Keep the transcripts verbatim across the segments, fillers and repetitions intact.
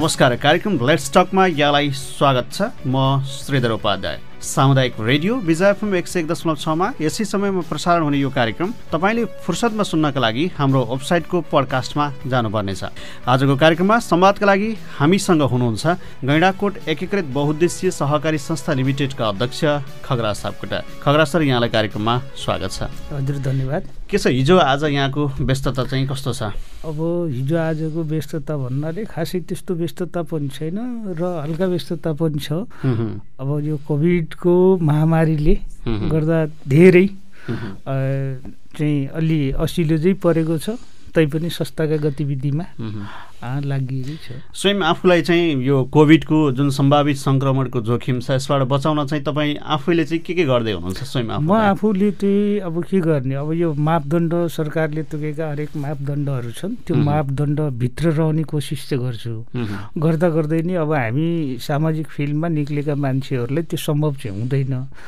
नमस्कार, कार्यक्रम लेट्स टकमा यहाँलाई स्वागत छ। म श्रीधर उपाध्याय। सामुदायिक रेडियो विजय एफएम एक सय एक दशमलव छमा यसै समयमा प्रसारण हुने यो कार्यक्रम तपाईँले फुर्सदमा सुन्नका लागि हाम्रो वेबसाइटको पडकास्टमा जानुपर्नेछ। आजको कार्यक्रममा संवादका लागि हामीसँग हुनुहुन्छ गैंडाकोट एकीकृत बहुद्देश्यीय सहकारी संस्था लिमिटेडका अध्यक्ष खगराज सापकोटा। खगराज सर, यहाँलाई कार्यक्रममा स्वागत छ। हजुर, धन्यवाद। के छ हिजो आज यहाँको व्यस्तता चाहिँ कस्तो छ? अब हिजो आजको व्यस्तता भन्नाले खासै त्यस्तो व्यस्तता पनि छैन र हल्का व्यस्तता पनि छ। अब यो कोभिडको महामारीले गर्दा धेरै चाहिँ अलि असिलो चाहिँ परेको छ, तैपनि संस्थाका गतिविधिमा लागि छ। स्वयं आफूलाई चाहिँ यो कोभिडको जुन सम्भावित संक्रमणको जोखिम छ यसबाट बचाउन चाहिँ तपाईँ आफैले चाहिँ के के गर्दै हुनुहुन्छ? स्वयं आफू म आफूले चाहिँ अब के गर्ने, अब यो मापदण्ड सरकारले तोकेका हरेक मापदण्डहरू छन्, त्यो मापदण्डभित्र रहने कोसिस चाहिँ गर्छु। गर्दा गर्दै नै अब हामी सामाजिक फिल्डमा निक्लेका मान्छेहरूलाई त्यो सम्भव चाहिँ हुँदैन।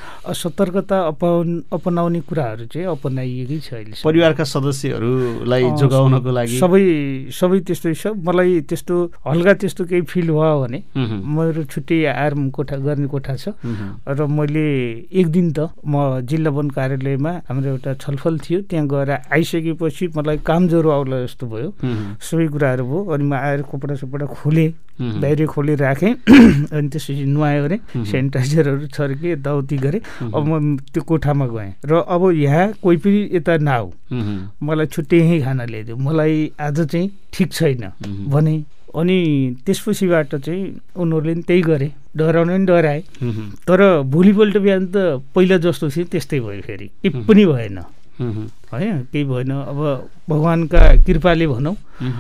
सतर्कता अपनाउ अपनाउने कुराहरू चाहिँ अपनाइएकै छ। अहिले परिवारका सदस्यहरूलाई जोगाउनको लागि सबै सबै त्यस्तै छ। मलाई त्यस्तो हल्का त्यस्तो केही फिल भयो भने मेरो छुट्टै आराम कोठा गर्ने कोठा छ र मैले एक दिन त म जिल्ला वन कार्यालयमा हाम्रो एउटा छलफल थियो, त्यहाँ गएर आइसकेपछि मलाई काम ज्वरो आउला जस्तो भयो। सबै कुराहरू भयो अनि म आएर कपडा सपडा खोलेँ, बाहिर खोली राखेँ अनि त्यसपछि नुहायो अरे, सेनिटाइजरहरू छर्केँ, यताउति गरेँ। अब म त्यो कोठामा गएँ र अब यहाँ कोही पनि यता नआऊ, मलाई छुट्टै यहीँ खाना ल्याइदियो, मलाई आज चाहिँ ठिक छैन भने। अनि त्यसपछिबाट चाहिँ उनीहरूले पनि त्यही गरे, डराउनु पनि डराए। तर भोलिपल्ट बिहान त पहिला जस्तो थियो त्यस्तै भयो, फेरि केही पनि भएन है, केही भएन। अब भगवान्का कृपाले भनौँ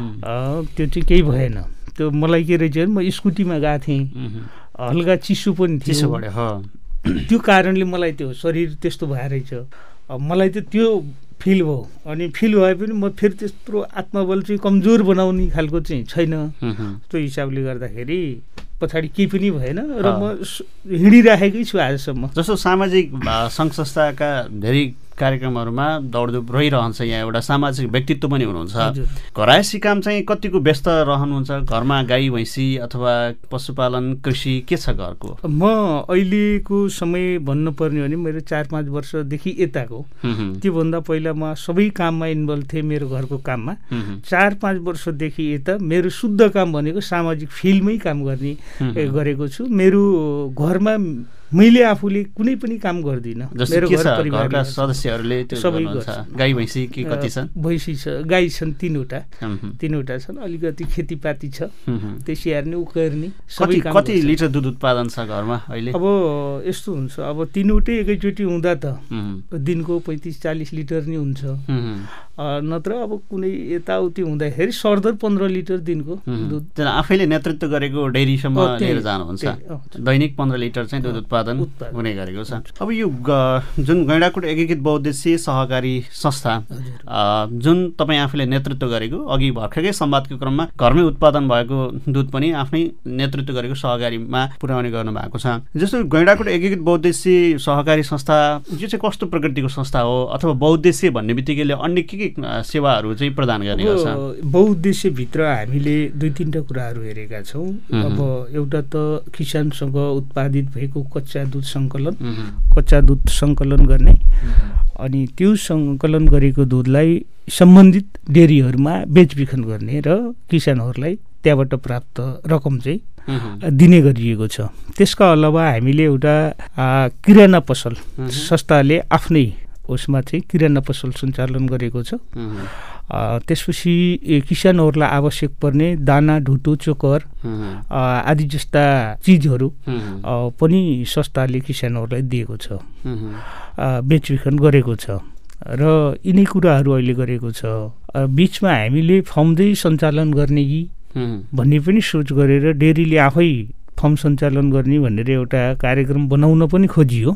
त्यो चाहिँ केही भएन। त्यो मलाई के रहेछ भने म स्कुटीमा गएको थिएँ, हल्का चिसो पनि चिसो बढ्यो, त्यो कारणले मलाई त्यो शरीर त्यस्तो भएर रहेछ। मलाई त त्यो फिल भयो। अनि फिल भए पनि म फेरि त्यत्रो आत्मबल चाहिँ कमजोर बनाउने खालको चाहिँ छैन। त्यो हिसाबले गर्दाखेरि पछाडि केही पनि भएन र म हिँडिराखेकै छु आजसम्म। जस्तो सामाजिक सङ्घ संस्थाका धेरै कार्यक्रमहरूमा दौडधुप रहिरहन्छ, यहाँ एउटा सामाजिक व्यक्तित्व पनि हुनुहुन्छ। घरायसी काम चाहिँ कतिको व्यस्त रहनुहुन्छ? घरमा गाई भैँसी अथवा पशुपालन कृषि के छ घरको? म अहिलेको समय भन्नुपर्ने भने मेरो चार पाँच वर्षदेखि यताको, त्योभन्दा पहिला म सबै काममा इन्भल्भ थिएँ, मेरो घरको काममा। चार पाँच वर्षदेखि यता मेरो शुद्ध काम भनेको सामाजिक फिल्डमै काम गर्ने गरेको छु। मेरो घरमा मैले आफूले कुनै पनि काम गर्दिनँ। मेरो घर परिवारका सदस्यहरूले त्यो सबै गर्नुहुन्छ। गाई भैँसी के कति छन्? भैँसी छ, गाई छन् तीनवटा, तीनवटा छन्। अलिकति खेतीपाती छ, त्यो स्याहार्ने उकार्ने सबै काम। कति लिटर दुध उत्पादन छ घरमा अहिले? अब यस्तो हुन्छ, अब तीनवटै एकैचोटि हुँदा त दिनको पैँतिस चालिस लिटर नै हुन्छ, नत्र अब कुनै यताउति हुँदाखेरि सरदर पन्ध्र लिटर दिनको दुध। आफैले नेतृत्व गरेको डेरीसम्म लिएर जानुहुन्छ, दैनिक पन्ध्र लिटर चाहिँ दुध उत्पादन हुने गरेको छ। अब यो जुन गैंडाकोट एकीकृत बहुद्देश्यीय सहकारी संस्था जुन तपाईँ आफूले नेतृत्व गरेको, अघि भर्खरै संवादको क्रममा घरमै उत्पादन भएको दुध पनि आफ्नै नेतृत्व गरेको सहकारीमा पुर्याउने गर्नु भएको छ। जस्तो गैंडाकोट एकीकृत बहुद्देश्यीय सहकारी संस्था यो चाहिँ कस्तो प्रकृतिको संस्था हो, अथवा बहुद्देश्यीय भन्ने बित्तिकै अन्य के के सेवाहरू चाहिँ प्रदान गर्ने गर्छ? बहुद्देश्यभित्र हामीले दुई तिनवटा कुराहरू हेरेका छौँ। अब एउटा त किसानसँग उत्पादित भएको कच्चा दुध सङ्कलन, कच्चा दुध सङ्कलन गर्ने, अनि त्यो सङ्कलन गरेको दुधलाई सम्बन्धित डेरीहरूमा बेचबिखन गर्ने र किसानहरूलाई त्यहाँबाट प्राप्त रकम चाहिँ दिने गरिएको छ। त्यसका अलावा हामीले एउटा किराना पसल संस्थाले आफ्नै उसमा चाहिँ किराना पसल सञ्चालन गरेको छ। त्यसपछि किसानहरूलाई आवश्यक पर्ने दाना, ढुटो, चोकर आदि जस्ता चिजहरू पनि संस्थाले किसानहरूलाई दिएको छ, बेचबिखन गरेको छ र यिनै कुराहरू अहिले गरेको छ। बिचमा हामीले फर्मदै सञ्चालन गर्ने कि भन्ने पनि सोच गरेर डेरीले आफै फर्म सञ्चालन गर्ने भनेर एउटा कार्यक्रम बनाउन पनि खोजियो।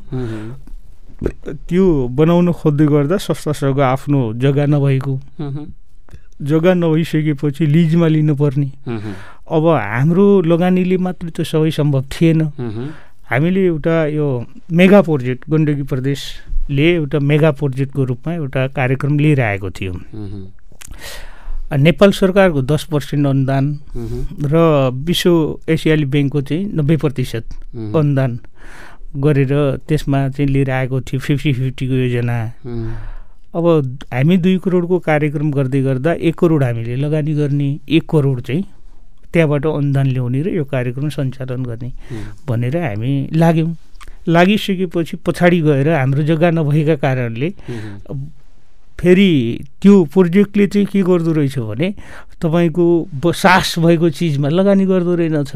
त्यो बनाउन खोज्दै गर्दा संस्थासँग आफ्नो जग्गा नभएको, जग्गा नभइसकेपछि लिजमा लिनुपर्ने। अब हाम्रो लगानीले मात्र त सबै सम्भव थिएन। हामीले एउटा यो मेगा प्रोजेक्ट गण्डकी प्रदेशले एउटा मेगा प्रोजेक्टको रूपमा एउटा कार्यक्रम लिएर आएको थियो। नेपाल सरकारको दस पर्सेन्ट अनुदान र विश्व एसियाली ब्याङ्कको चाहिँ नब्बे प्रतिशत अनुदान गरेर त्यसमा चाहिँ लिएर आएको थियो फिफ्टी फिफ्टीको योजना। अब हामी दुई करोडको कार्यक्रम गर्दै गर्दा एक करोड हामीले लगानी गर्ने, एक करोड चाहिँ त्यहाँबाट अनुदान ल्याउने र यो कार्यक्रम सञ्चालन गर्ने भनेर हामी लाग्यौँ। लागिसकेपछि पछाडि गएर हाम्रो जग्गा नभएका कारणले फेरि त्यो प्रोजेक्टले चाहिँ के गर्दो रहेछ भने तपाईँको सास भएको चिजमा लगानी गर्दो रहेनछ।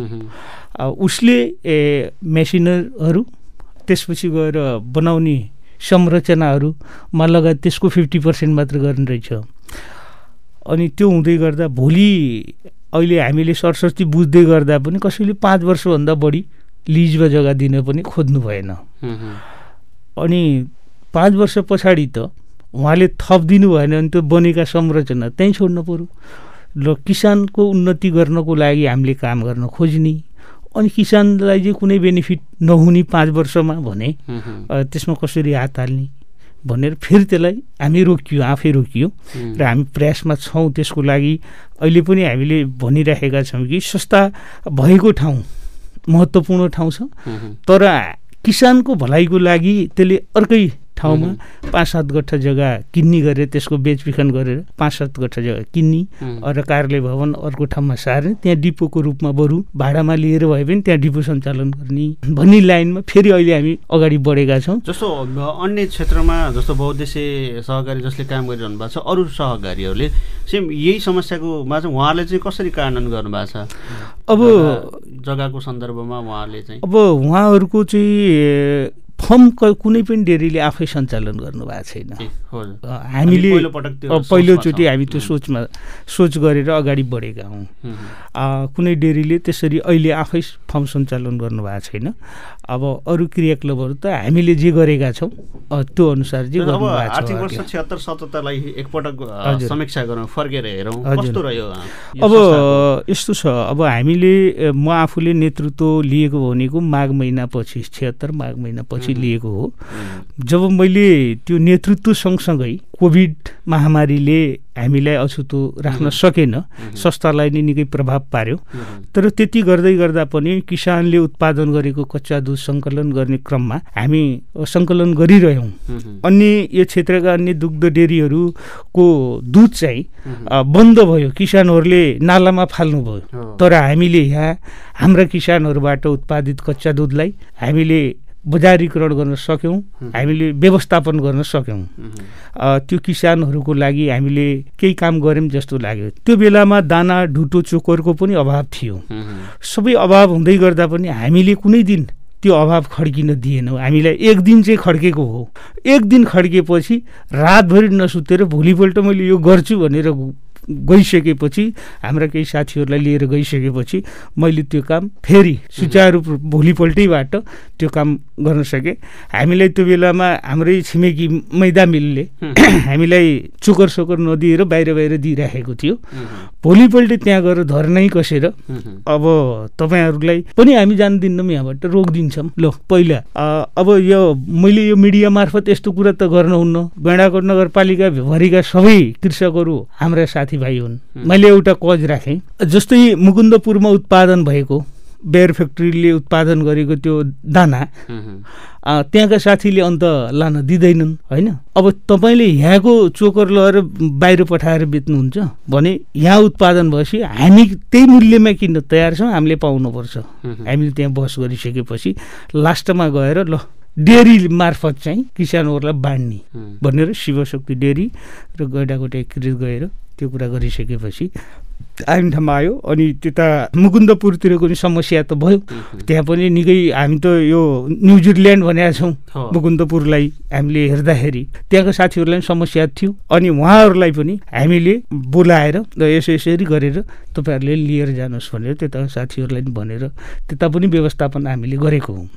उसले मेसिनहरू त्यसपछि गएर बनाउने संरचनाहरूमा लगायत त्यसको फिफ्टी पर्सेन्ट मात्र गर्ने रहेछ। अनि त्यो हुँदै गर्दा भोलि अहिले हामीले सरस्वती बुझ्दै गर्दा पनि कसैले पाँच वर्षभन्दा बढी लिजमा जग्गा दिन पनि खोज्नु भएन। अनि पाँच वर्ष पछाडि त उहाँले थप दिनु भएन भने त्यो बनेका संरचना त्यहीँ छोड्नु पऱ्यो। ल किसानको उन्नति गर्नको लागि हामीले काम गर्न खोज्ने, अनि किसानलाई चाहिँ कुनै बेनिफिट नहुने पाँच वर्षमा भने त्यसमा कसरी हात हाल्ने भनेर फेरि त्यसलाई हामी रोकियो, आफै रोकियो र हामी प्रयासमा छौँ त्यसको लागि। अहिले पनि हामीले भनिराखेका छौँ कि सस्ता भएको ठाउँ महत्त्वपूर्ण ठाउँ छ, तर किसानको भलाइको लागि त्यसले अर्कै ठाउँमा पाँच सात गट्ठा जग्गा किन्ने गरेर त्यसको बेचबिखन गरेर पाँच सात गट्ठा जग्गा किन्ने र कार्यालय भवन अर्को ठाउँमा सार्ने, त्यहाँ डिपोको रूपमा बरु भाडामा लिएर भए पनि त्यहाँ डिपो सञ्चालन गर्ने भन्ने लाइनमा फेरि अहिले हामी अगाडि बढेका छौँ। जस्तो अन्य क्षेत्रमा जस्तो बहुद्देश्य सहकारी जसले काम गरिरहनु भएको छ, अरू सहकारीहरूले सेम यही समस्याकोमा चाहिँ उहाँहरूले चाहिँ कसरी कार्यान्वयन गर्नुभएको छ? अब जग्गाको सन्दर्भमा उहाँहरूले चाहिँ अब उहाँहरूको चाहिँ फर्म कुनै पनि डेरीले आफै सञ्चालन गर्नुभएको छैन। हामीले पहिलोचोटि हामी त्यो सोचमा सोच गरेर अगाडि बढेका हौँ। कुनै डेरीले त्यसरी अहिले आफै फर्म सञ्चालन गर्नुभएको छैन। अब अरू क्रियाकलापहरू त हामीले जे गरेका छौँ त्यो अनुसार जे गर्नुभएको छ। आर्थिक वर्ष छिहत्तर सतहत्तरलाई एकपटक समीक्षा गरौँ, फर्केर हेरौँ कस्तो रह्यो। अब यस्तो छ, अब हामीले म आफूले नेतृत्व लिएको भनेको माघ महिनापछि छिहत्तर माघ महिनापछि लिएको हो। जब मैले त्यो नेतृत्व सँगसँगै कोभिड महामारीले हामीलाई अछुतो राख्न सकेन, संस्थालाई नै निकै प्रभाव पार्यो। तर त्यति गर्दै गर्दा पनि किसानले उत्पादन गरेको कच्चा दुध सङ्कलन गर्ने क्रममा हामी सङ्कलन गरिरह्यौँ। अन्य यो क्षेत्रका अन्य दुग्ध डेरीहरूको दुध चाहिँ बन्द भयो, किसानहरूले नालामा फाल्नुभयो। तर हामीले यहाँ हाम्रा किसानहरूबाट उत्पादित कच्चा दुधलाई हामीले बजारीकरण गर्न सक्यौँ, हामीले व्यवस्थापन गर्न सक्यौँ। त्यो किसानहरूको लागि हामीले केही काम गऱ्यौँ जस्तो लाग्यो। त्यो बेलामा दाना ढुटो चोकरको पनि अभाव थियो। सबै अभाव हुँदै गर्दा पनि हामीले कुनै दिन त्यो अभाव खड्किन दिएनौँ। हामीलाई एक दिन चाहिँ खड्केको हो। एक दिन खड्केपछि रातभरि नसुतेर भोलिपल्ट मैले यो गर्छु भनेर गइसकेपछि, हाम्रा केही साथीहरूलाई लिएर गइसकेपछि मैले त्यो काम फेरि सुचारू भोलिपल्टैबाट त्यो काम गर्न सकेँ। हामीलाई त्यो बेलामा हाम्रै छिमेकी मैदा मिलले हामीलाई चोकर सोकर नदिएर बाहिर बाहिर दिइराखेको थियो। भोलिपल्ट त्यहाँ गएर धर्नै कसेर अब तपाईँहरूलाई पनि हामी जान दिन्नौँ, यहाँबाट रोकिदिन्छौँ। ल पहिला अब यो मैले यो मिडिया मार्फत यस्तो कुरा त गर्नुहुन्न। गैँडाकोट नगरपालिका भरिका सबै कृषकहरू हाम्रा साथी भाइ हुन्। मैले एउटा कज राखेँ, जस्तै मुकुन्दपुरमा उत्पादन भएको बेयर फ्याक्ट्रीले उत्पादन गरेको त्यो दाना त्यहाँका साथीले अन्त लान दिँदैनन् होइन। अब तपाईँले यहाँको चोकर लगेर बाहिर पठाएर बेच्नुहुन्छ भने यहाँ उत्पादन भएपछि हामी त्यही मूल्यमा किन्न तयार छौँ, हामीले पाउनुपर्छ। हामीले त्यहाँ बहस गरिसकेपछि लास्टमा गएर ल डेरी मार्फत चाहिँ किसानहरूलाई बाँड्ने भनेर शिवशक्ति डेरी र गैँडाकोट एकीकृत गएर त्यो कुरा गरिसकेपछि आइम ठाउँमा आयो। अनि त्यता मुकुन्दपुरतिरको पनि समस्या त भयो, त्यहाँ पनि निकै हामी त यो न्युजिल्यान्ड भनेका छौँ मुकुन्दपुरलाई हामीले हेर्दाखेरि, त्यहाँको साथीहरूलाई पनि समस्या थियो। अनि उहाँहरूलाई पनि हामीले बोलाएर यसो यसरी गरेर तपाईँहरूले लिएर जानुहोस् भनेर त्यता साथीहरूलाई पनि भनेर त्यता पनि व्यवस्थापन हामीले गरेको हौँ।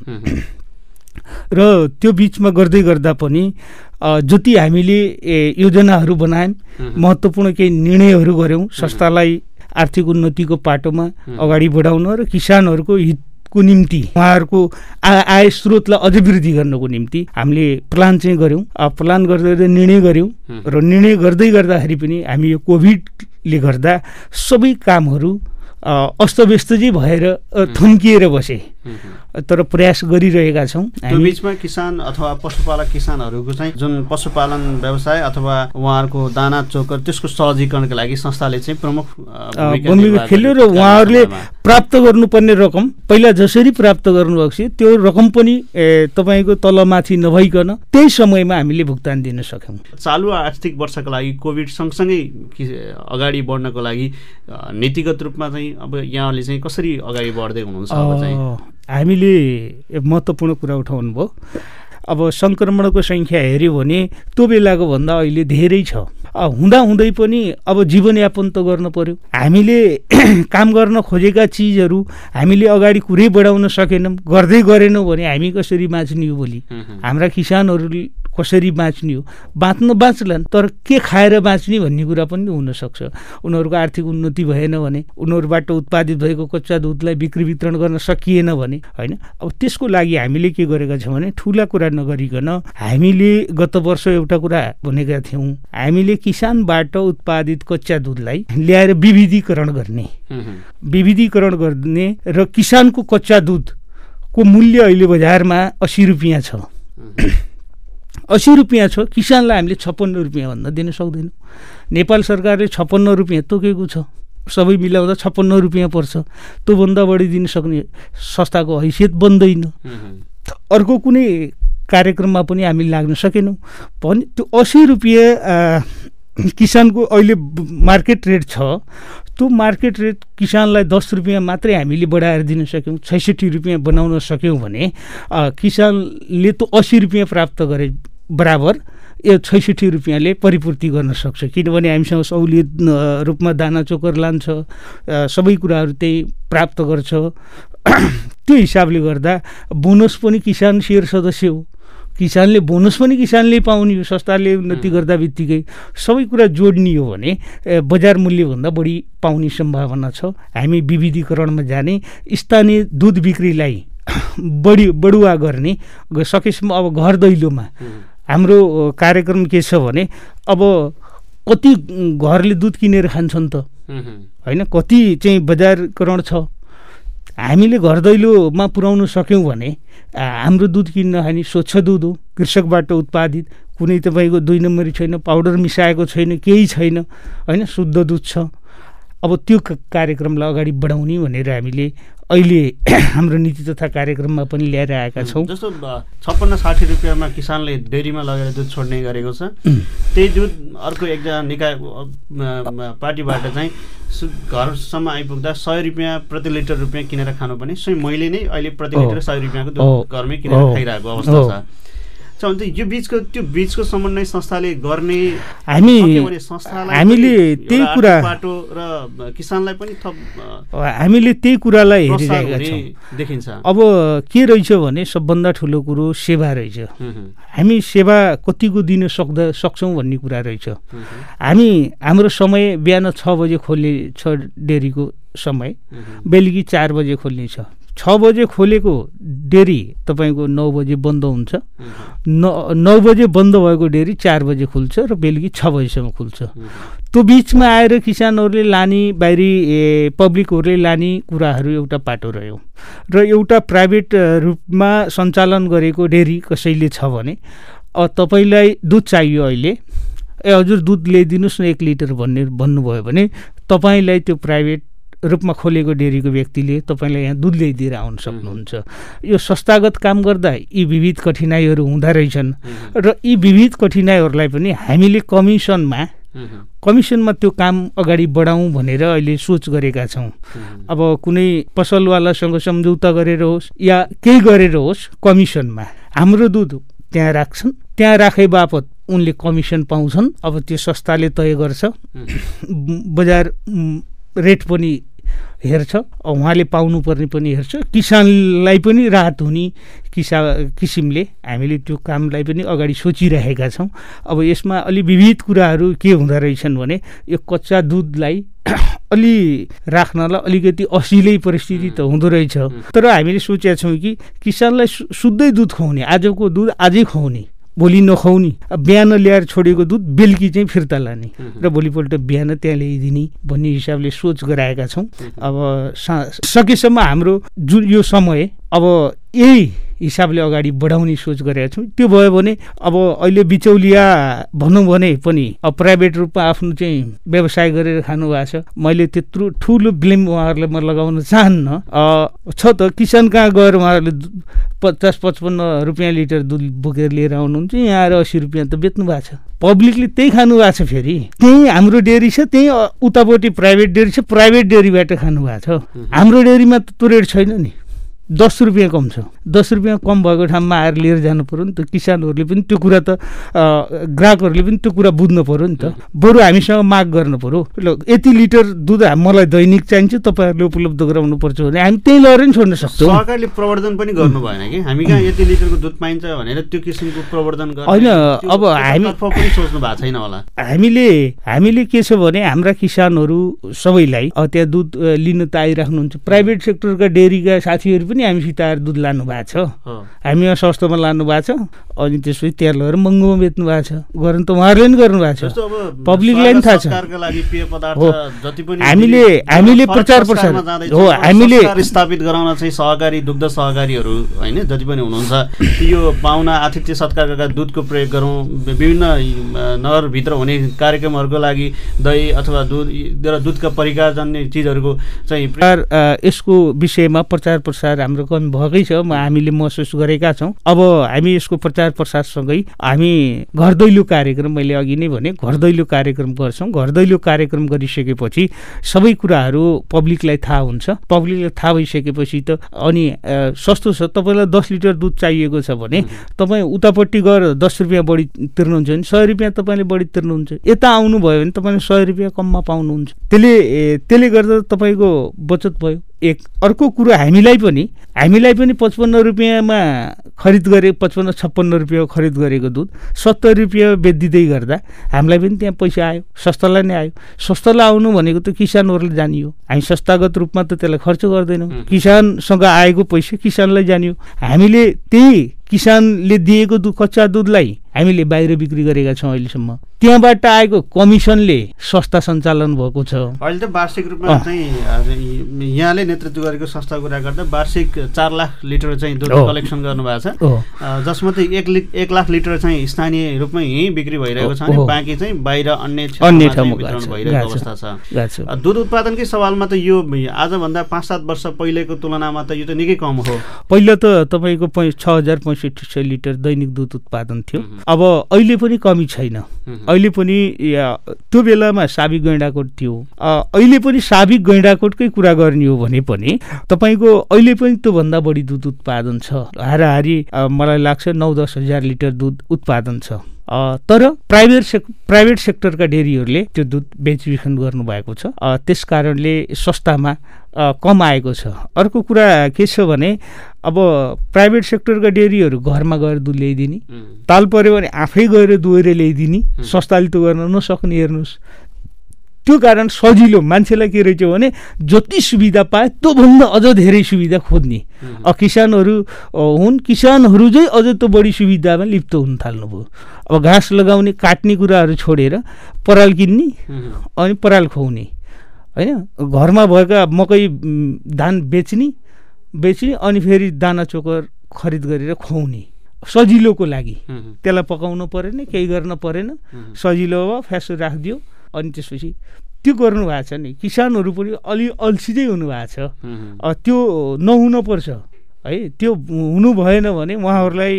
र त्यो बिचमा गर्दै गर्दा पनि जति हामीले योजनाहरू बनायौँ, महत्त्वपूर्ण केही निर्णयहरू गऱ्यौँ संस्थालाई आर्थिक उन्नतिको पाटोमा अगाडि बढाउन र किसानहरूको हित दुधको निम्ति उहाँहरूको आय स्रोतलाई अझै वृद्धि गर्नको निम्ति हामीले प्लान चाहिँ गऱ्यौँ। प्लान गर्दै गर्दै निर्णय गऱ्यौँ र निर्णय गर्दै गर्दाखेरि पनि हामी यो कोभिडले गर्दा सबै कामहरू अस्तव्यस्त चाहिँ भएर थुन्किएर बसे, तर प्रयास गरिरहेका छौँ। त्यो बिचमा किसान अथवा पशुपालक किसानहरूको चाहिँ जुन पशुपालन व्यवसाय अथवा उहाँहरूको दाना चोकर त्यसको सहजीकरणको लागि संस्थाले चाहिँ प्रमुख भूमिका खेल्यो र उहाँहरूले प्राप्त गर्नुपर्ने रकम पहिला जसरी प्राप्त गर्नुभएको छ त्यो रकम पनि तपाईँको तलमाथि नभइकन त्यही समयमा हामीले भुक्तान दिन सक्यौँ। चालु आर्थिक वर्षको लागि कोभिड सँगसँगै अगाडि बढ्नको लागि नीतिगत रूपमा चाहिँ अब यहाँले चाहिँ कसरी अगाडि बढ्दै हुनुहुन्छ? अब चाहिँ हामीले महत्त्वपूर्ण कुरा उठाउनु भयो। अब सङ्क्रमणको सङ्ख्या हेऱ्यो भने त्यो बेलाको भन्दा अहिले धेरै छ। हुँदाहुँदै पनि अब जीवनयापन त गर्न पर्यो। हामीले काम गर्न खोजेका चिजहरू हामीले अगाडि कुरै बढाउन सकेनौँ, गर्दै गरेनौँ भने हामी कसरी बाँच्ने हो? भोलि हाम्रा किसानहरू कसरी बाँच्ने हो? बाँच्न बाँच्लान्, तर के खाएर बाँच्ने भन्ने कुरा पनि हुनसक्छ। उनीहरूको आर्थिक उन्नति भएन भने, उनीहरूबाट उत्पादित भएको कच्चा दुधलाई बिक्री वितरण गर्न सकिएन भने होइन। अब त्यसको लागि हामीले के गरेका छौँ भने ठुला कुरा नगरिकन हामीले गत वर्ष एउटा कुरा भनेका थियौँ, हामीले किसानबाट उत्पादित कच्चा दुधलाई ल्याएर विविधीकरण गर्ने विविधीकरण गर्ने र किसानको कच्चा दुधको मूल्य अहिले बजारमा अस्सी रुपियाँ छ अस्सी रुपियाँ छ। किसानलाई हामीले छप्पन्न रुपियाँ भन्दा दिन सक्दैनौँ। नेपाल सरकारले छप्पन्न रुपियाँ तोकेको छ, सबै मिलाउँदा छप्पन्न रुपियाँ पर्छ। त्योभन्दा बढी दिन सक्ने संस्थाको हैसियत बन्दैन। अर्को कुनै कार्यक्रममा पनि हामी लाग्न सकेनौँ भने त्यो अस्सी रुपियाँ किसानको अहिले मार्केट रेट छ, त्यो मार्केट रेट किसानलाई दस रुपियाँ मात्रै हामीले बढाएर दिन सक्यौँ, छैसठी रुपियाँ बनाउन सक्यौँ भने किसानले त अस्सी रुपियाँ प्राप्त गरे बराबर यो छैसठी रुपियाँले परिपूर्ति गर्न सक्छ। किनभने हामीसँग सहुलियत रूपमा दाना चोकर लान्छ, सबै कुराहरू त्यही प्राप्त गर्छ। त्यो हिसाबले गर्दा बोनस पनि किसान सेयर सदस्य हो, किसानले बोनस पनि किसानले पाउने हो। संस्थाले उन्नति गर्दा बित्तिकै सबै कुरा जोड्ने हो भने बजार मूल्यभन्दा बढी पाउने सम्भावना छ। हामी विविधीकरणमा जाने, स्थानीय दुध बिक्रीलाई बढी बढुवा गर्ने, सकेसम्म अब घर दैलोमा हाम्रो कार्यक्रम के छ भने अब कति घरले दुध किनेर खान्छन् त होइन, कति चाहिँ बजारकरण छ। हामीले घर दैलोमा पुर्याउन सक्यौँ भने हाम्रो दुध किन्न खाने स्वच्छ दुध हो, कृषकबाट उत्पादित, कुनै तपाईँको दुई नम्बरी छैन, पाउडर मिसाएको छैन, केही छैन होइन, शुद्ध दुध छ। अब त्यो कार्यक्रमलाई अगाडि बढाउने भनेर हामीले अहिले हाम्रो नीति तथा कार्यक्रममा पनि ल्याएर आएका छौँ। जस्तो छप्पन्न साठी रुपियाँमा किसानले डेरीमा लगेर दुध छोड्ने गरेको छ, त्यही दुध अर्को एकजना निकाय पार्टीबाट चाहिँ घरसम्म आइपुग्दा सय रुपियाँ प्रति लिटर रुपियाँ किनेर खानुपर्ने, स्वयं मैले नै अहिले प्रति लिटर सय रुपियाँको दुध घरमै किनेर खाइरहेको अवस्था छ। यो बिचको त्यो बिचको समन्वय संस्थाले गर्ने हामी हामीले त्यही कुरा बाटो र किसानलाई पनि थप हामीले त्यही कुरालाई हेरिरहेका छौँ देखिन्छ। अब के रहेछ भने सबभन्दा ठुलो कुरो सेवा रहेछ। हामी सेवा कतिको दिन सक्दा सक्छौँ भन्ने कुरा रहेछ। हामी हाम्रो समय बिहान छ बजे खोल्ने छ डेरीको समय, बेलुकी चार बजे खोल्ने छ। छ बजे खोलेको डेरी तपाईँको नौ बजे बन्द हुन्छ, नौ नौ बजे बन्द भएको डेरी चार बजे खुल्छ र बेलुकी छ बजीसम्म खुल्छ। त्यो बिचमा आएर किसानहरूले लाने, बाहिरी पब्लिकहरूले लाने कुराहरू एउटा पाटो रह्यो र एउटा प्राइभेट रूपमा सञ्चालन गरेको डेरी कसैले छ भने तपाईँलाई दुध चाहियो अहिले, ए हजुर दुध ल्याइदिनुहोस् न एक लिटर भन्ने भन्नुभयो भने तपाईँलाई त्यो प्राइभेट रूपमा खोलेको डेरीको व्यक्तिले तपाईँलाई यहाँ दुध ल्याइदिएर आउन सक्नुहुन्छ। यो संस्थागत काम गर्दा यी विविध कठिनाइहरू हुँदो रहेछन् र यी विविध कठिनाइहरूलाई पनि हामीले कमिसनमा कमिसनमा त्यो काम अगाडि बढाउँ भनेर अहिले सोच गरेका छौँ। अब कुनै पसलवालासँग सम्झौता गरेर होस् या केही गरेर होस्, कमिसनमा हाम्रो दुध त्यहाँ राख्छन्, त्यहाँ राखे बापत उनले कमिसन पाउँछन्। अब त्यो संस्थाले तय गर्छ, बजार रेट पनि हेर्छ, उहाँले पाउनुपर्ने पनि हेर्छ, किसानलाई पनि राहत हुने किसा किसिमले हामीले त्यो कामलाई पनि अगाडि सोचिरहेका छौँ। अब यसमा अलि विविध कुराहरू के हुँदो रहेछन् भने यो कच्चा दुधलाई अलि राख्नलाई अलिकति असिलै परिस्थिति त हुँदो रहेछ। तर हामीले सोचेका छौँ कि किसानलाई शुद्धै दुध खुवाउने, आजको दुध आजै खुवाउने, भोलि नखुवाउने, बिहान ल्याएर छोडेको दुध बेलुकी चाहिँ फिर्ता लाने र भोलिपल्ट बिहान त्यहाँ ल्याइदिने भन्ने हिसाबले सोच गराएका छौँ। अब सकेसम्म हाम्रो जुन यो समय अब यही हिसाबले अगाडि बढाउने सोच गरेका छौँ। त्यो भयो भने अब अहिले बिचौलिया भनौँ भने पनि अब प्राइभेट रूपमा आफ्नो चाहिँ व्यवसाय गरेर खानु भएको छ। मैले त्यत्रो ठुलो ब्लेम उहाँहरूलाई म लगाउन चाहन्न। छ त किसान कहाँ गएर उहाँहरूले पचास पचपन्न रुपियाँ लिटर दुध बोकेर लिएर आउनुहुन्छ, यहाँ आएर अस्सी रुपियाँ त बेच्नु भएको छ। पब्लिकले त्यही खानु भएको छ। फेरि त्यही हाम्रो डेरी छ, त्यही उतापट्टि प्राइभेट डेरी छ, प्राइभेट डेरीबाट खानु भएको छ। हाम्रो डेरीमा त त्यो रेट छैन नि, दस रुपियाँ कम छ। दस रुपियाँ कम भएको ठाउँमा आएर लिएर जानु पर्यो नि त। किसानहरूले पनि त्यो कुरा त ग्राहकहरूले पनि त्यो कुरा बुझ्नु पर्यो नि त। बरु हामीसँग माग गर्नु पर्यो, ल यति लिटर दुध मलाई दैनिक चाहिन्छ, तपाईँहरूले उपलब्ध गराउनु पर्छ भने हामी त्यही लगेर नि छोड्न सक्छौँ। सरकारले प्रवर्धन पनि गर्नु भएन कि हामी कहाँ यति लिटरको दुध पाइन्छ भनेर त्यो किसिमको प्रवर्धन गर्ने होइन। अब हामी पनि सोच्नु भएको छैन होला। हामीले हामीले के छ भने हाम्रा किसानहरू सबैलाई त्यहाँ दुध लिन त आइराख्नुहुन्छ। प्राइभेट सेक्टरका डेरीका साथीहरू पनि हामीसित आएर दुध लानु भएको छ, हामीमा सस्तोमा लानु भएको छ, अनि त्यसपछि त्यहाँ लगेर महँगोमा बेच्नु भएको छ। गर्नु त उहाँहरूले पनि गर्नु भएको छ, पब्लिकलाई पनि थाहा छ। हामीले हामीले प्रचार प्रसार हो, हामीले स्थापित गराउन चाहिँ सहकारी दुग्ध सहकारीहरू होइन जति पनि हुनुहुन्छ, यो पाहुना आतिथ्य सत्कारका दुधको प्रयोग गरौँ, विभिन्न नगरभित्र हुने कार्यक्रमहरूको लागि दही अथवा दुध र दुधका परिकारजन्य चिजहरूको चाहिँ यसको विषयमा प्रचार प्रसार हाम्रो कमी भएकै छ, हामीले महसुस गरेका छौँ। अब हामी यसको प्रचार प्रसारसँगै हामी घर दैलो कार्यक्रम, मैले अघि नै भने घर दैलो कार्यक्रम गर्छौँ। घर दैलो कार्यक्रम गरिसकेपछि सबै कुराहरू पब्लिकलाई थाहा हुन्छ। पब्लिकलाई थाहा भइसकेपछि त अनि सस्तो छ, तपाईँलाई दस लिटर दुध चाहिएको छ भने तपाईँ उतापट्टि गएर दस रुपियाँ बढी तिर्नुहुन्छ भने सय रुपियाँ तपाईँले बढी तिर्नुहुन्छ, यता आउनुभयो भने तपाईँले सय रुपियाँ कममा पाउनुहुन्छ। त्यसले त्यसले गर्दा तपाईँको बचत भयो। एक अर्को कुरो हामीलाई पनि हामीलाई पनि पचपन्न रुपियाँमा खरिद गरे पचपन्न छप्पन्न रुपियाँ खरिद गरेको दुध सत्तर रुपियाँ बेचिदिँदै गर्दा हामीलाई पनि त्यहाँ पैसा आयो, सस्तालाई नै आयो। सस्तालाई आउनु भनेको त किसानहरूले जानियो, हामी संस्थागत रूपमा त त्यसलाई खर्च गर्दैनौँ। किसानसँग आएको पैसा किसानलाई जानियो। हामीले त्यही किसानले दिएको दुध कच्चा दुधलाई हामीले बाहिर बिक्री गरेका छौँ अहिलेसम्म। त्यहाँबाट आएको कमिसनले संस्था सञ्चालन भएको छ। अहिले त वार्षिक रूपमा चाहिँ यहाँले नेतृत्व गरेको संस्था कुरा गर्दा वार्षिक चार लाख लिटर चाहिँ दुध कलेक्सन गर्नुभएको छ, जसमध्ये एक एक लाख लिटर चाहिँ स्थानीय रूपमै यहीँ बिक्री भइरहेको छ भने बाँकी चाहिँ बाहिर अन्य अन्य ठाउँमा वितरण भइरहेको अवस्था छ। दुध उत्पादनकै सवालमा त यो आजभन्दा पाँच सात वर्ष पहिलेको तुलनामा त यो त निकै कम हो। पहिला त तपाईँको छ हजार पैँसठी सय लिटर दैनिक दुध उत्पादन थियो। अब अहिले पनि कमी छैन। अहिले पनि त्यो बेलामा साबिक गैँडाकोट थियो, अहिले पनि साबिक गैँडाकोटकै कुरा गर्ने हो भने पनि तपाईँको अहिले पनि त्योभन्दा बढी दुध उत्पादन छ। हाराहारी मलाई लाग्छ नौ दस हजार लिटर दुध उत्पादन छ। तर प्राइभेट सेक् प्राइभेट सेक्टरका डेरीहरूले त्यो दुध बेचबिखन गर्नुभएको छ, त्यस कारणले सस्तामा कम आएको छ। अर्को कुरा के छ भने अब प्राइभेट सेक्टरका डेरीहरू घरमा गएर दुध ल्याइदिने, ताल पऱ्यो भने आफै गएर दुहेर ल्याइदिने, सस्ताले त गर्न नसक्ने। हेर्नुहोस्, त्यो कारण सजिलो मान्छेलाई के रहेछ भने जति सुविधा पाए त्योभन्दा अझ धेरै सुविधा खोज्ने। किसानहरू हुन्, किसानहरू चाहिँ अझ त बढी सुविधामा लिप्त हुन थाल्नुभयो। अब घाँस लगाउने काट्ने कुराहरू छोडेर पराल किन्ने अनि पराल खुवाउने होइन, घरमा भएका मकै धान बेच्ने बेच्ने अनि फेरि दाना चोकर खरिद गरेर खुवाउने सजिलोको लागि। त्यसलाई पकाउनु परेन, केही गर्न परेन, सजिलो भयो, फ्यासो राखिदियो अनि त्यसपछि त्यो गर्नु भएको छ नि। किसानहरू पनि अलि अल्छी चाहिँ हुनुभएको छ, त्यो नहुन पर्छ है। त्यो हुनु भएन भने उहाँहरूलाई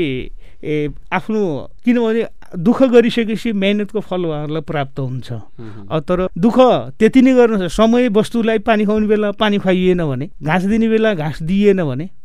आफ्नो, किनभने दुःख गरिसकेपछि मेहनतको फल उहाँहरूलाई प्राप्त हुन्छ। तर दुःख त्यति नै गर्नु, समय वस्तुलाई पानी खुवाउने बेला पानी खुवाइएन भने, घाँस दिने बेला घाँस दिइएन भने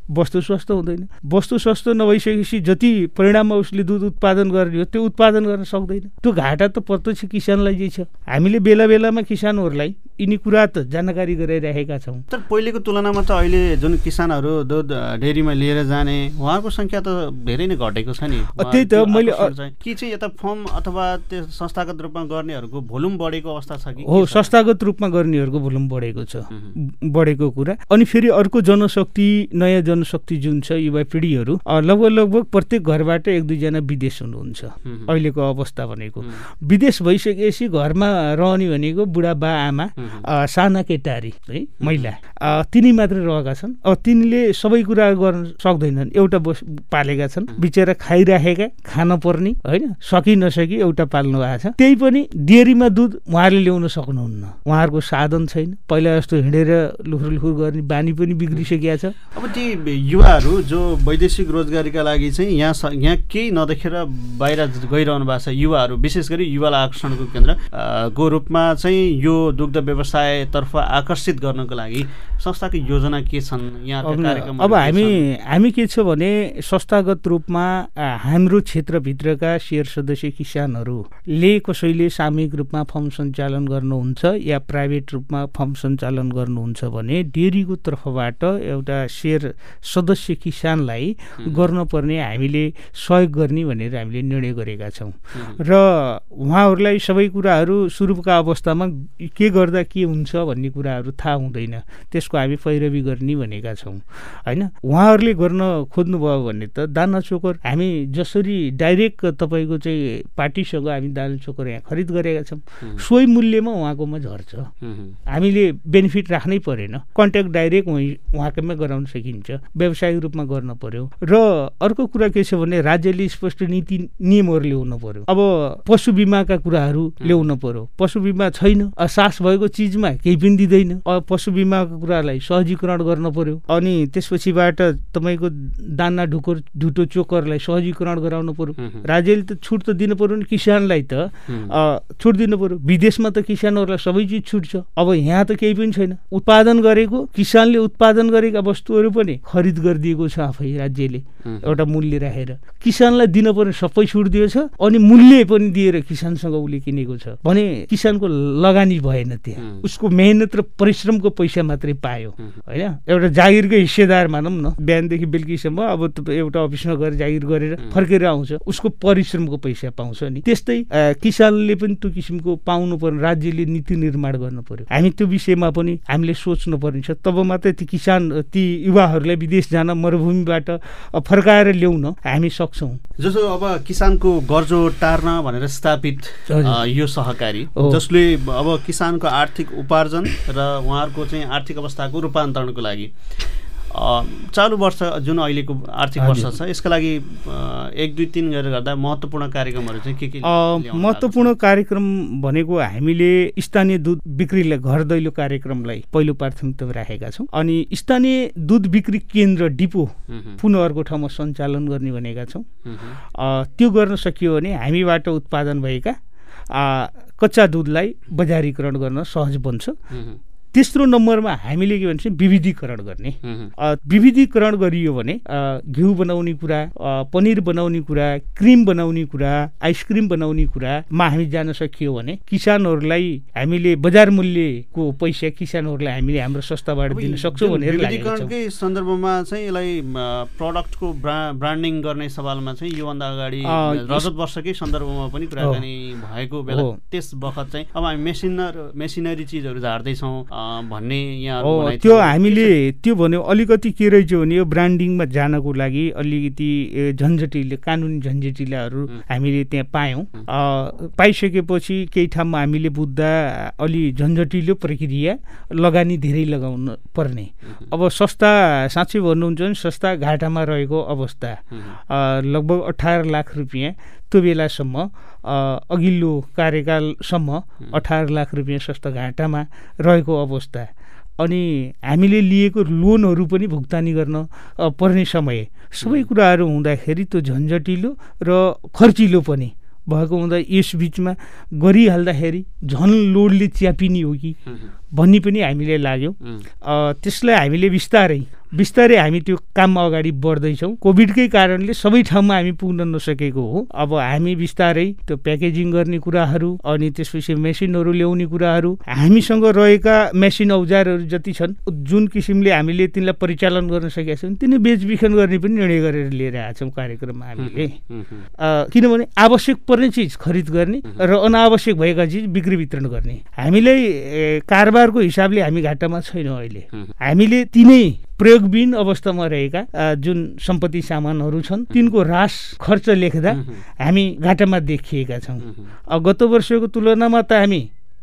वस्तु स्वस्थ हुँदैन। वस्तु स्वस्थ नभइसकेपछि जति परिणाममा उसले दुध उत्पादन गर्ने हो त्यो उत्पादन गर्न सक्दैन। त्यो घाटा त प्रत्यक्ष किसानलाई जे छ। हामीले बेला बेलामा किसानहरूलाई यिनी कुरा त जानकारी गराइरहेका छौँ। तर पहिलेको तुलनामा त अहिले जुन किसानहरू दुध डेरीमा लिएर जाने उहाँहरूको सङ्ख्या त धेरै नै घटेको छ नि। त्यही त मैले के चाहिँ यता फर्म अथवा त्यो संस्थागत रूपमा गर्नेहरूको भोल्युम बढेको अवस्था छ कि? हो, संस्थागत रूपमा गर्नेहरूको भोल्युम बढेको छ, बढेको कुरा। अनि फेरि अर्को जनशक्ति, नयाँ जनशक्ति जुन छ युवा पिँढीहरू लगभग लगभग प्रत्येक घरबाट एक दुईजना विदेश हुनुहुन्छ अहिलेको अवस्था भनेको। विदेश भइसकेपछि घरमा रहने भनेको बुढा बा आमा, साना केटारी है, महिला, तिनी मात्रै रहेका छन्। अब तिनीले सबै कुरा गर्न सक्दैनन्, एउटा बस पालेका छन्, बिचरा खाइराखेका, खान पर्ने होइन, सकि नसकी एउटा पाल्नु भएको छ। त्यही पनि डेयरीमा दुध उहाँहरूले ल्याउन सक्नुहुन्न, उहाँहरूको साधन छैन। पहिला जस्तो हिँडेर लुखुर लुखुर गर्ने बानी पनि बिग्रिसकेको छ। अब ती युवाहरू जो वैदेशिक रोजगारीका लागि चाहिँ यहाँ यहाँ केही नदेखेर बाहिर गइरहनु भएको छ, युवाहरू विशेष गरी युवालाई आकर्षणको केन्द्रको रूपमा चाहिँ यो दुग्ध व्यवसायतर्फ आकर्षित गर्नको लागि संस्थाको योजना के छन् यहाँको कार्यक्रम? अब हामी हामी के छ भने संस्थागत रूपमा हाम्रो क्षेत्रभित्रका शेयर सदस्य किसानहरूले कसैले सामूहिक रूपमा फर्म सञ्चालन गर्नुहुन्छ या प्राइभेट रूपमा फर्म सञ्चालन गर्नुहुन्छ भने डेरीको तर्फबाट एउटा शेयर सदस्य किसानलाई गर्नुपर्ने हामीले सहयोग गर्ने भनेर हामीले निर्णय गरेका छौँ। र उहाँहरूलाई सबै कुराहरू सुरुका अवस्थामा के गर्दा के हुन्छ भन्ने कुराहरू थाहा हुँदैन, त्यसको हामी पैरवी गर्ने भनेका छौँ होइन। उहाँहरूले गर्न खोज्नुभयो भने त दाना चोकर हामी जसरी डाइरेक्ट तपाईँको चाहिँ पार्टीसँग हामी दाना चोकर यहाँ खरिद गरेका छौँ, सोही मूल्यमा उहाँकोमा झर्छ। हामीले बेनिफिट राख्नै परेन, कन्ट्याक्ट डाइरेक्ट उहीँ उहाँकैमा गराउन सकिन्छ, व्यावसायिक रूपमा गर्न पर्यो। र अर्को कुरा के छ भने राज्यले स्पष्ट नीति नियमहरू ल्याउनु पर्यो। अब पशु बिमाका कुराहरू ल्याउनु पर्यो, पशु बिमा छैन, सास भएको चिजमा केही पनि दिँदैन। अब पशु बिमाको कुरालाई सहजीकरण गर्न पर्यो। अनि त्यसपछिबाट तपाईँको दाना ढुकोर ढुटो चोकरलाई सहजीकरण गराउनु पर्यो। राज्यले त छुट त दिनु पर्यो नि, किसानलाई त छुट दिनु पर्यो। विदेशमा त किसानहरूलाई सबै चिज छुट छ, अब यहाँ त केही पनि छैन। उत्पादन गरेको किसानले उत्पादन गरेका वस्तुहरू पनि खरिद गरिदिएको छ आफै राज्यले एउटा मूल्य राखेर। किसानलाई दिनु पर्ने सबै छुट दिएछ, अनि मूल्य पनि दिएर किसानसँग उसले किनेको छ भने किसानको लगानी भएन, त्यहाँ उसको मेहनत र परिश्रमको पैसा मात्रै पायो होइन। एउटा जागिरकै हिस्सेदार मानौँ न, बिहानदेखि बेलुकीसम्म अब एउटा अफिसमा गएर जागिर गरेर फर्केर आउँछ, उसको परिश्रमको पैसा पाउँछ नि। त्यस्तै किसानले पनि त्यो किसिमको पाउनु पर्ने, राज्यले नीति निर्माण गर्नु पर्यो। हामी त्यो विषयमा पनि हामीले सोच्नु पर्ने छ, तब मात्रै ती किसान ती युवाहरूलाई विदेश जान, मरुभूमिबाट फर्काएर ल्याउन हामी सक्छौँ। जस्तो अब किसानको गर्जो टार्न भनेर स्थापित यो सहकारी जसले अब किसानको आर्थिक उपार्जन र उहाँहरूको चाहिँ आर्थिक अवस्थाको रूपान्तरणको लागि चालु वर्ष जुन अहिलेको आर्थिक वर्ष छ यसका लागि एक दुई तिन गरेर गर्दा महत्त्वपूर्ण कार्यक्रमहरू चाहिँ के के महत्त्वपूर्ण कार्यक्रम भनेको हामीले स्थानीय दुध बिक्रीलाई घर दैलो कार्यक्रमलाई पहिलो प्राथमिकता राखेका छौँ। अनि स्थानीय दुध बिक्री केन्द्र डिपो पुनः अर्को ठाउँमा सञ्चालन गर्ने भनेका छौँ। त्यो गर्न सकियो भने हामीबाट उत्पादन भएका कच्चा दुधलाई बजारीकरण गर्न सहज बन्छ। तेस्रो नम्बरमा हामीले के भन्छ विविधीकरण गर्ने। विविधीकरण गरियो भने घिउ बनाउने कुरा, पनिर बनाउने कुरा, क्रिम बनाउने कुरा, आइसक्रिम बनाउने कुरामा हामी जान सकियो भने किसानहरूलाई हामीले बजार मूल्यको पैसा किसानहरूलाई हामीले हाम्रो सस्ताबाट दिन सक्छौँ भनेर लागेको छ। विविधीकरणकै सन्दर्भमा चाहिँ यसलाई प्रडक्टको ब्रान्डिङ गर्ने सवालमा चाहिँ योभन्दा अगाडि रजत वर्षकै सन्दर्भमा पनि कुराकानी भएको बेला त्यस बखत चाहिँ अब हामी मेसिनर मेसिनरी चिजहरू झार्दैछौँ भन्ने यहाँ त्यो हामीले त्यो भन्यो अलिकति के रहेछ भने यो ब्रान्डिङमा जानको लागि अलिकति झन्झटिलो कानुनी झन्झटिलाहरू हामीले त्यहाँ पायौँ। पाइसकेपछि केही ठाउँमा हामीले बुझ्दा अलि झन्झटिलो प्रक्रिया लगानी धेरै लगाउन पर्ने। अब सस्ता साँच्चै भन्नुहुन्छ भने सस्ता घाटामा रहेको अवस्था लगभग अठार लाख रुपियाँ त्यो बेलासम्म अघिल्लो कार्यकालसम्म अठार लाख रुपियाँ सस्ता घाटामा रहेको अवस्था। अनि हामीले लिएको लोनहरू पनि भुक्तानी गर्न पर्ने समय सबै कुराहरू हुँदाखेरि त्यो झन्झटिलो र खर्चिलो पनि भएको हुँदा यस बिचमा गरिहाल्दाखेरि झन् लोडले च्यापिने हो कि भन्ने पनि हामीले लाग्यो। त्यसलाई हामीले बिस्तारै बिस्तारै हामी त्यो काममा अगाडि बढ्दैछौँ। कोभिडकै कारणले सबै ठाउँमा हामी पुग्न नसकेको हो। अब हामी बिस्तारै त्यो प्याकेजिङ गर्ने कुराहरू अनि त्यसपछि मेसिनहरू ल्याउने कुराहरू, हामीसँग रहेका मेसिन औजारहरू जति छन् जुन किसिमले हामीले तिनलाई परिचालन गर्न सकेका छौँ तिनी बेचबिखन गर्ने पनि निर्णय गरेर लिएर आएका छौँ कार्यक्रममा हामीले। किनभने आवश्यक पर्ने चिज खरिद गर्ने र अनावश्यक भएका चिज बिक्री वितरण गर्ने। हामीलाई कारोबारको हिसाबले हामी घाटामा छैनौँ अहिले। हामीले तिनै प्रयोगबिन अवस्थामा रहेका जुन सम्पत्ति सामानहरू छन् तिनको ह्रास खर्च लेख्दा हामी घाटामा देखिएका छौँ। गत वर्षको तुलनामा त हामी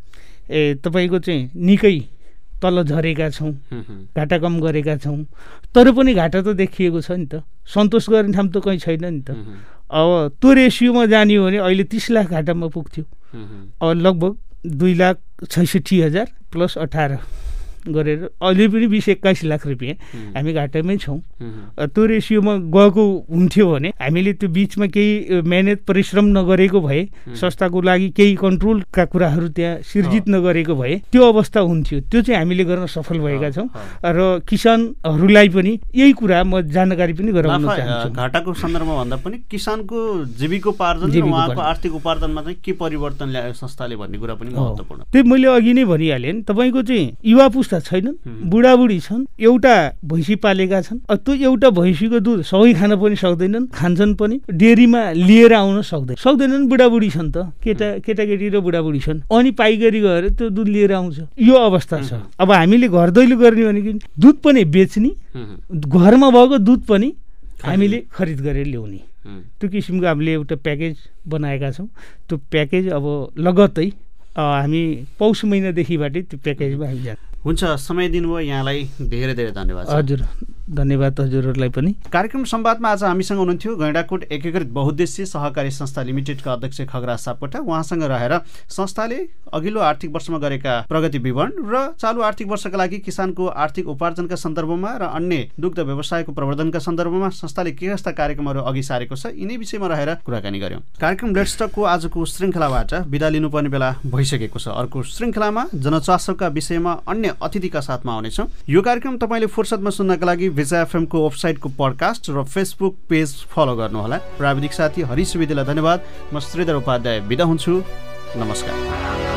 ए तपाईँको चाहिँ निकै तल झरेका छौँ, घाटा कम गरेका छौँ। तर पनि घाटा त देखिएको छ नि त, सन्तोष गर्ने ठाउँ त कहीँ छैन नि त। अब त्यो रेसियोमा जाने हो भने अहिले तिस लाख घाटामा पुग्थ्यो। अब लगभग दुई लाख छैसठी हजार प्लस अठार गरेर अहिले पनि बिस एक्काइस लाख रुपियाँ हामी घाटामै छौँ। त्यो रेसियोमा गएको हुन्थ्यो भने हामीले त्यो बिचमा केही मेहनत परिश्रम नगरेको भए, संस्थाको लागि केही कन्ट्रोलका कुराहरू त्यहाँ सिर्जित नगरेको भए त्यो अवस्था हुन्थ्यो। त्यो चाहिँ हामीले गर्न सफल भएका छौँ र किसानहरूलाई पनि यही कुरा म जानकारी पनि गराउन चाहन्छु। घाटाको सन्दर्भमा भन्दा पनि किसानको जीविकोपार्जन र उहाँको आर्थिक उपार्जनमा चाहिँ के परिवर्तन ल्यायो संस्थाले भन्ने कुरा पनि महत्त्वपूर्ण। त्यही मैले अघि नै भनिहालेँ नि, तपाईँको चाहिँ युवा पुस्ता छैनन्, बुढाबुढी छन्, एउटा भैँसी पालेका छन्। त्यो एउटा भैँसीको दुध सबै खान पनि सक्दैनन्, खान्छन् पनि, डेरीमा लिएर आउन सक्दैन सक्दैनन् बुढाबुढी छन् त, केटा केटाकेटी र बुढाबुढी छन्। अनि पाइकारी गएर त्यो दुध लिएर आउँछ, यो अवस्था छ। अब हामीले घर दैलो गर्ने भनेको दुध पनि बेच्ने, घरमा भएको दुध पनि हामीले खरिद गरेर ल्याउने, त्यो किसिमको हामीले एउटा प्याकेज बनाएका छौँ। त्यो प्याकेज अब लगत्तै हामी पौष महिनादेखिबाटै त्यो प्याकेजमा हामी जान्छौँ। हुन्छ, समय दिनुभयो यहाँलाई धेरै धेरै धन्यवाद। हजुर, धन्यवाद हजुरहरूलाई पनि। कार्यक्रम संवादमा आज हामीसँग हुनुहुन्थ्यो गैंडाकोट एकीकृत बहुद्देश्य सहकारी संस्था लिमिटेडका अध्यक्ष खगराज सापकोटा। उहाँसँग रहेर संस्थाले अघिल्लो आर्थिक वर्षमा गरेका प्रगति विवरण र चालु आर्थिक वर्षका लागि किसानको आर्थिक उपार्जनका सन्दर्भमा र अन्य दुग्ध व्यवसायको प्रवर्धनका सन्दर्भमा संस्थाले के कस्ता कार्यक्रमहरू अघि सारेको छ यिनै विषयमा रहेर कुराकानी गर्यौँ। कार्यक्रम लेट्स टकको आजको श्रृङ्खलाबाट बिदा लिनुपर्ने बेला भइसकेको छ। अर्को श्रृङ्खलामा जनचासोका विषयमा अन्य अतिथिका साथमा आउनेछौँ। यो कार्यक्रम तपाईँले फुर्सदमा सुन्नका लागि भिजा एफएमको वेबसाइटको पडकास्ट र फेसबुक पेज फलो गर्नुहोला। प्राविधिक साथी हरि सुवेदीलाई धन्यवाद। म श्रीधर उपाध्याय बिदा हुन्छु। नमस्कार।